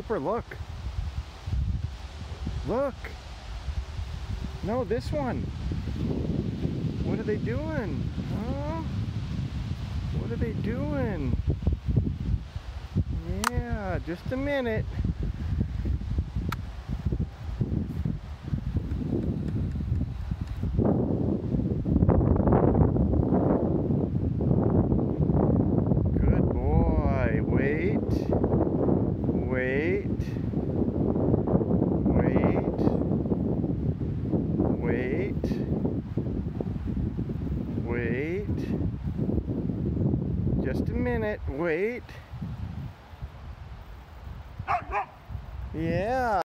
Cooper, look. Look. No, this one. What are they doing? Huh? What are they doing? Yeah, just a minute. Good boy. Wait. Wait. Wait. Wait. Wait. Just a minute. Wait. Yeah.